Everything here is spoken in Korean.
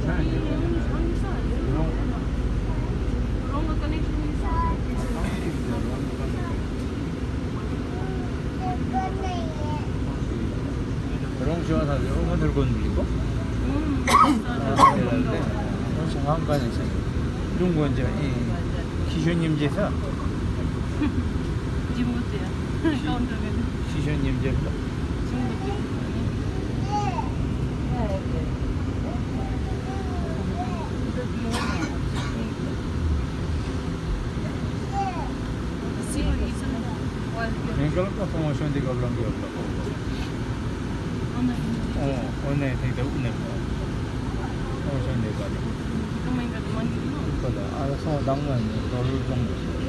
Orang siapa saja, orang terkon beli kok. 정한관에 있어요. 이런 거 이제 기쇼님제에서 지금부터야. 기쇼님제부터. Kalau kau promotion di kablang dia apa? Oh, online tidak unik. Promotion dia apa? Kalau ada so dangan, kalau jong.